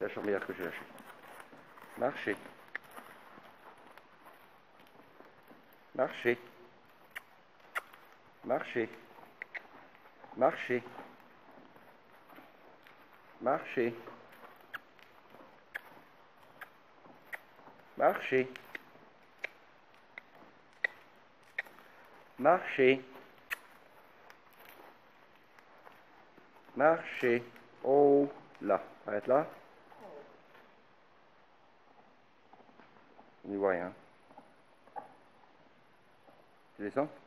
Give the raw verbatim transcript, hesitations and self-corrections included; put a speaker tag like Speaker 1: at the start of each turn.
Speaker 1: La chambrière que j'ai lâchée. Marchez. Marchez. Marchez. Marchez. Marchez. Marchez. Marchez. Marchez. Oh, là. Arrête là. On n'y voit rien. Tu descends?